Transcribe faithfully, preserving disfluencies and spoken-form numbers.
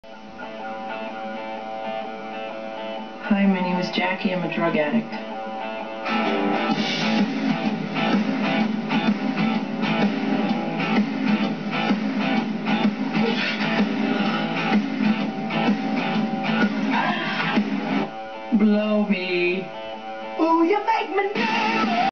Hi, my name is Jackie. I'm a drug addict. Blow me. Ooh, you make me nervous.